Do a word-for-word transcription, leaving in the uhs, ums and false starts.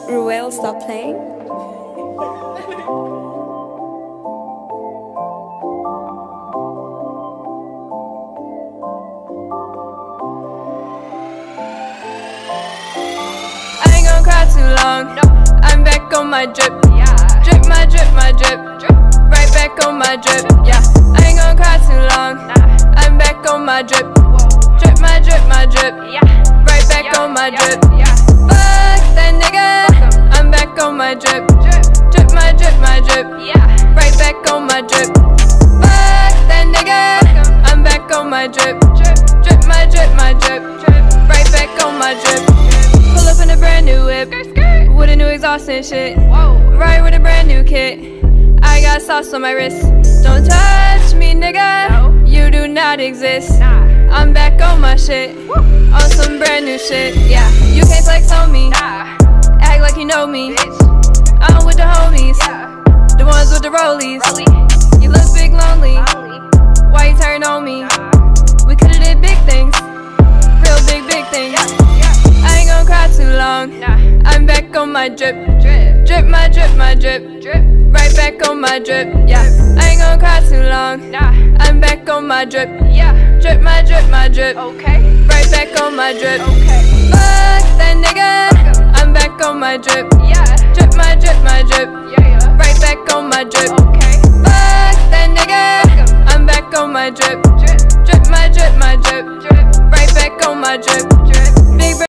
Ruel, stop playing. I ain't gon' cry too long. I'm back on my drip. Drip my drip, my drip. Right back on my drip. Yeah. I ain't gon' cry too long. I'm back on my drip. Drip my drip, my drip. Right back on my drip. Fuck that nigga. I'm back on my drip. Drip my drip, my drip. Right back on my drip. Fuck that nigga. I'm back on my drip. Drip my drip, my drip. Right back on my drip. Pull up in a brand new whip with a new exhaust and shit. Ride with a brand new kit. I got sauce on my wrist. Don't touch me, nigga. You do not exist. I'm back on my shit. On some brand new shit. Yeah, you can't flex on me. Act like you know me. I'm with the homies, the ones with the rollies. You look big lonely. Why you turn on me? We coulda did big things, real big big things. I ain't gon' cry too long. I'm back on my drip. Drip my drip, my drip. Right back on my drip. Yeah, I ain't gon' cry too long. I'm back on my drip. Drip my drip, my drip. Right back on my drip. Fuck that nigga. I'm back on my drip. Drip my